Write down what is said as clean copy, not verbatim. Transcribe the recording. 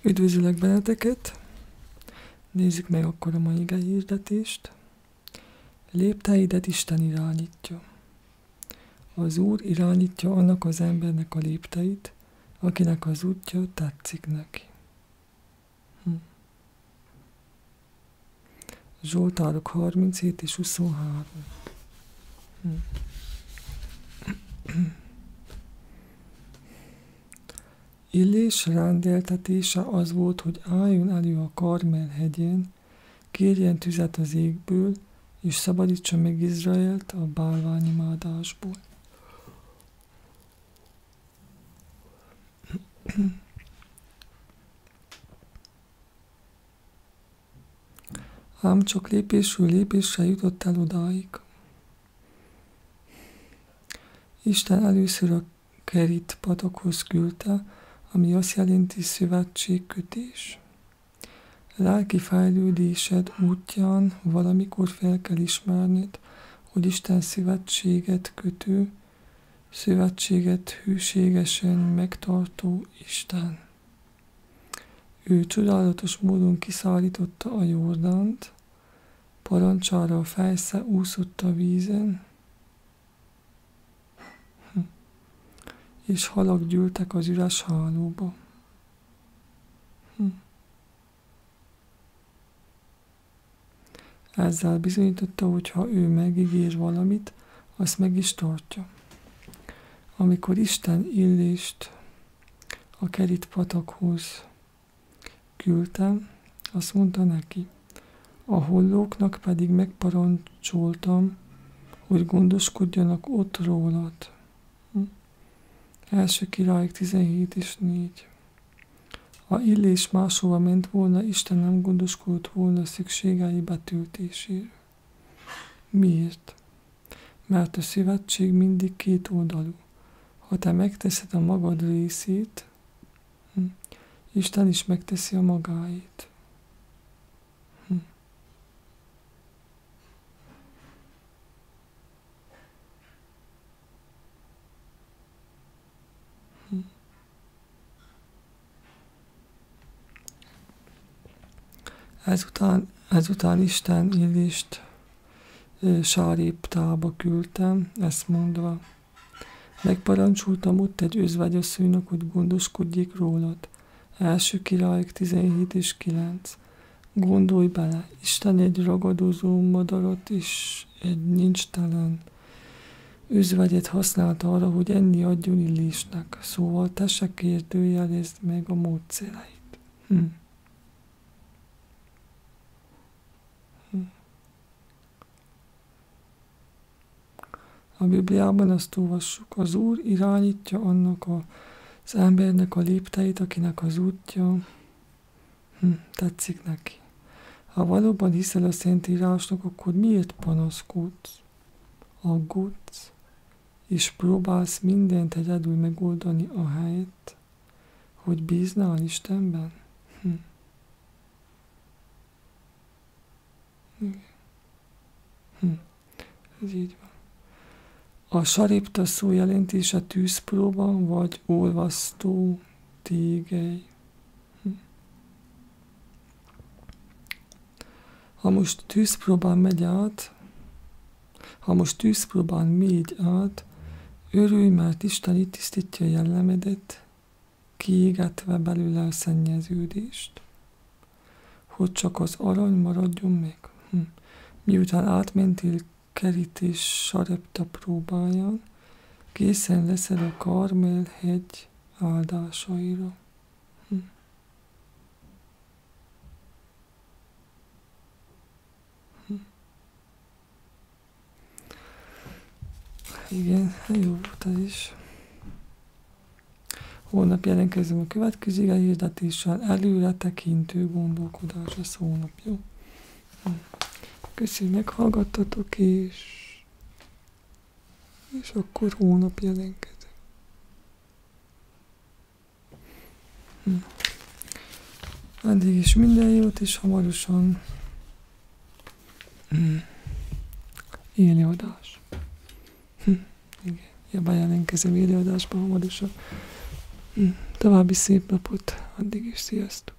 Üdvözlök benneteket! Nézzük meg akkor a mai hirdetést. Lépteidet Isten irányítja. Az Úr irányítja annak az embernek a lépteit, akinek az útja tetszik neki. Zsoltárok 37 és 23. Illés rendeltetése az volt, hogy álljon elő a Karmel hegyén, kérjen tüzet az égből, és szabadítsa meg Izraelt a bálványimádásból. Ám csak lépésről lépésre jutott el odáig. Isten először a Kerit patakhoz küldte, ami azt jelenti szövetségkötés. Lelki fejlődésed útján valamikor fel kell ismerned, hogy Isten szövetséget kötő, szövetséget hűségesen megtartó Isten. Ő csodálatos módon kiszállította a Jordánt, parancsára a fejsze úszott a vízen, és halak gyűltek az üres hálóba. Ezzel bizonyította, hogy ha ő megígér valamit, azt meg is tartja. Amikor Isten Illést a Kerit patakhoz küldtem, azt mondta neki, a hollóknak pedig megparancsoltam, hogy gondoskodjanak ott rólad. 1. Királyok 17 és 4. Ha Illés máshova ment volna, Isten nem gondoskodott volna szükségei betöltéséről. Miért? Mert a szövetség mindig kétoldalú. Ha te megteszed a magad részét, Isten is megteszi a magáét. Ezután Isten Illést Sáréptába küldtem, ezt mondva, megparancsoltam ott egy özvegyasszonynak, hogy gondoskodjék rólad. 1. Királyok 17 és 9. Gondolj bele, Isten egy ragadozó madarat és egy nincstelen özvegyet használt arra, hogy enni adjon Illésnek. Szóval te se kérdőjelezd meg a módszereit. A Bibliában azt olvassuk, az Úr irányítja annak az embernek a lépteit, akinek az útja tetszik neki. Ha valóban hiszel a Szentírásnak, akkor miért panaszkodsz, aggódsz, és próbálsz mindent egyedül megoldani ahelyett, hogy bíznál Istenben? Ez így van. A saripta szó jelentése tűzpróba vagy olvasztó tégely. Ha most tűzpróbán megy át, örülj, mert Isten itt tisztítja a jellemedet, kiégetve belőle a szennyeződést, hogy csak az arany maradjon meg. Miután átmentél Kerit és Sarepta próbáján, készen leszel a Karmel hegy áldásaira. Igen, jó volt ez is. Holnap jelentkezem a következő hirdetéssel, előre tekintő gondolkodás lesz holnap, jó? Köszönjük, meghallgattatok, és akkor holnap jelentkezem. Addig is minden jót, és hamarosan élőadás. Igen, bejelentkezem élőadásban hamarosan. További szép napot, addig is sziasztok!